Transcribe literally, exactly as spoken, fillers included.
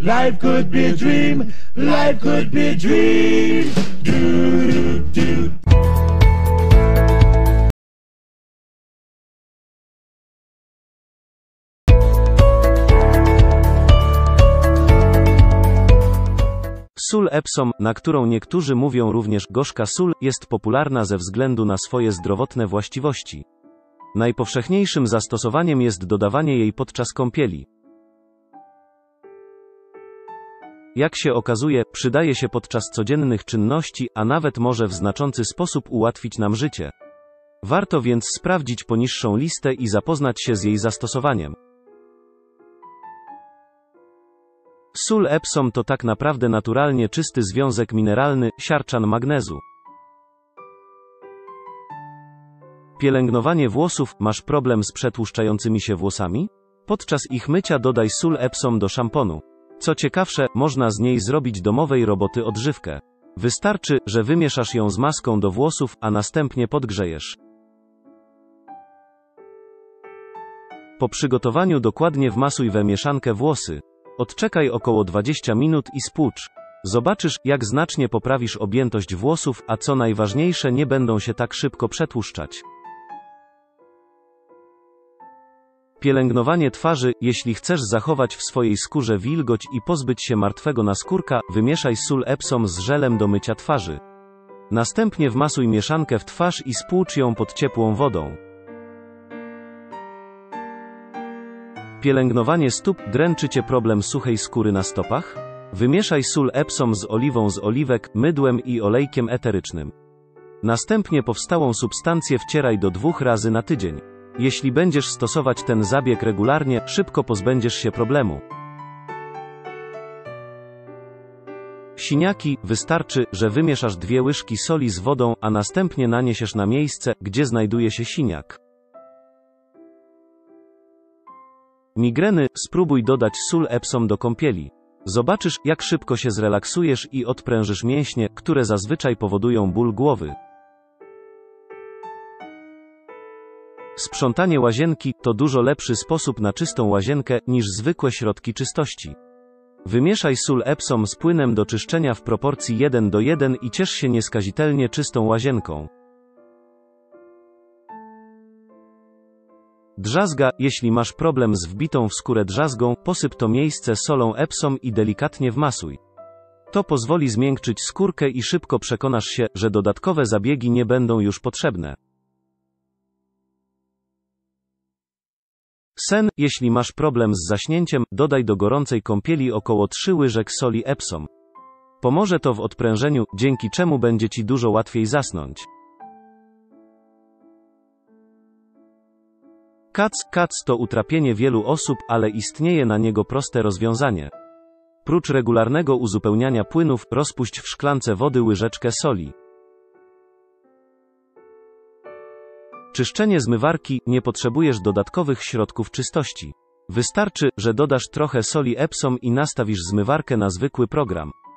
Life could be a dream, life could be a dream. Do, do, do. Sól Epsom, na którą niektórzy mówią również gorzka sól, jest popularna ze względu na swoje zdrowotne właściwości. Najpowszechniejszym zastosowaniem jest dodawanie jej podczas kąpieli. Jak się okazuje, przydaje się podczas codziennych czynności, a nawet może w znaczący sposób ułatwić nam życie. Warto więc sprawdzić poniższą listę i zapoznać się z jej zastosowaniem. Sól Epsom to tak naprawdę naturalnie czysty związek mineralny, siarczan magnezu. Pielęgnowanie włosów. Masz problem z przetłuszczającymi się włosami? Podczas ich mycia dodaj sól Epsom do szamponu. Co ciekawsze, można z niej zrobić domowej roboty odżywkę. Wystarczy, że wymieszasz ją z maską do włosów, a następnie podgrzejesz. Po przygotowaniu dokładnie wmasuj we mieszankę włosy. Odczekaj około dwadzieścia minut i spłucz. Zobaczysz, jak znacznie poprawisz objętość włosów, a co najważniejsze, nie będą się tak szybko przetłuszczać. Pielęgnowanie twarzy. Jeśli chcesz zachować w swojej skórze wilgoć i pozbyć się martwego naskórka, wymieszaj sól Epsom z żelem do mycia twarzy. Następnie wmasuj mieszankę w twarz i spłucz ją pod ciepłą wodą. Pielęgnowanie stóp. Dręczy Cię problem suchej skóry na stopach? Wymieszaj sól Epsom z oliwą z oliwek, mydłem i olejkiem eterycznym. Następnie powstałą substancję wcieraj do dwóch razy na tydzień. Jeśli będziesz stosować ten zabieg regularnie, szybko pozbędziesz się problemu. Siniaki. Wystarczy, że wymieszasz dwie łyżki soli z wodą, a następnie naniesiesz na miejsce, gdzie znajduje się siniak. Migreny. Spróbuj dodać sól Epsom do kąpieli. Zobaczysz, jak szybko się zrelaksujesz i odprężysz mięśnie, które zazwyczaj powodują ból głowy. Sprzątanie łazienki to dużo lepszy sposób na czystą łazienkę niż zwykłe środki czystości. Wymieszaj sól Epsom z płynem do czyszczenia w proporcji jeden do jeden i ciesz się nieskazitelnie czystą łazienką. Drzazga. Jeśli masz problem z wbitą w skórę drzazgą, posyp to miejsce solą Epsom i delikatnie wmasuj. To pozwoli zmiękczyć skórkę i szybko przekonasz się, że dodatkowe zabiegi nie będą już potrzebne. Sen. Jeśli masz problem z zaśnięciem, dodaj do gorącej kąpieli około trzy łyżek soli Epsom. Pomoże to w odprężeniu, dzięki czemu będzie Ci dużo łatwiej zasnąć. Kac. Kac to utrapienie wielu osób, ale istnieje na niego proste rozwiązanie. Prócz regularnego uzupełniania płynów, rozpuść w szklance wody łyżeczkę soli. Czyszczenie zmywarki. Nie potrzebujesz dodatkowych środków czystości. Wystarczy, że dodasz trochę soli Epsom i nastawisz zmywarkę na zwykły program.